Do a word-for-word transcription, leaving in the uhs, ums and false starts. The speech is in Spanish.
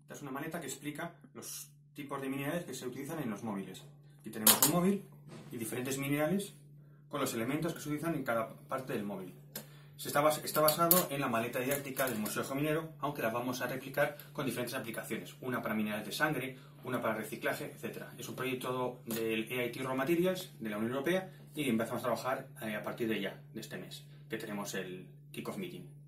Esta es una maleta que explica los tipos de minerales que se utilizan en los móviles. Aquí tenemos un móvil y diferentes minerales con los elementos que se utilizan en cada parte del móvil. Está basado en la maleta didáctica del Museo Geominero, aunque la vamos a replicar con diferentes aplicaciones. Una para minerales de sangre, una para reciclaje, etcétera. Es un proyecto del E I T Raw Materials de la Unión Europea y empezamos a trabajar a partir de ya, de este mes, que tenemos el Kick-Off Meeting.